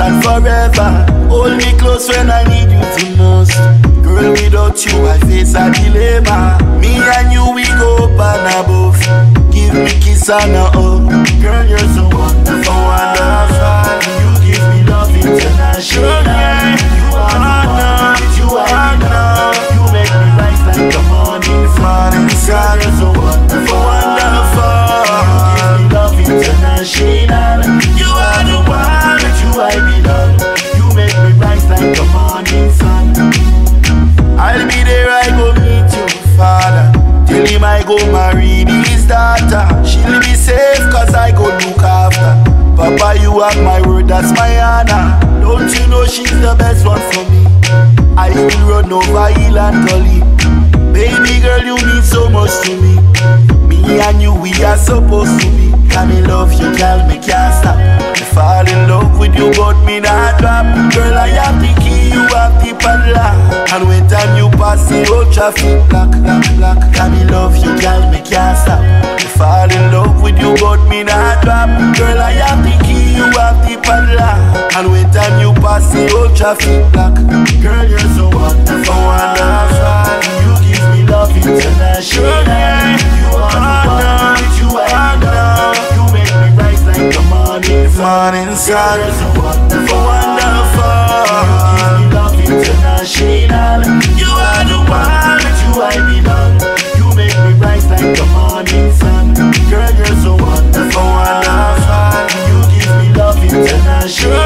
and forever. Hold me close when I need you the most. Girl, without you I face a dilemma. Me and you we go up and above. Give me kiss and a hug. Girl, you're so wonderful, wonderful. You give me love international. You are the one, you are enough. You make me rise like the morning sun. Girl, you're so wonderful, wonderful. You give me love international. You are the one, you I belong. You make me rise like the morning sun. I'll be there, I go meet your father. Tell him I go marry his daughter. She'll be safe cause I go look after. Papa, you have my word, that's my honor. Don't you know she's the best one for me? I will run over hill and gully. Baby girl, you mean so much to me. Me and you, we are supposed to be. Can me love you, girl, me can't stop. Me fall in love with you, but me not drop. Girl, I have the key, you have the padlock. And when time you pass the road traffic, black, black, black. Can me love you, girl, me can't stop. Me fall in love with you, but me not drop. Girl, I have the key, you have the padlock. And when time you pass the road traffic, black. Girl, you're so wonderful, wonderful. You give me love international. You are the one, you are enough. You make me rise like the morning sun. You're so wonderful, wonderful. You give me love international. You are the one, you I belong. You make me rise like the morning sun. Girl, you're so wonderful, wonderful. You give me love international.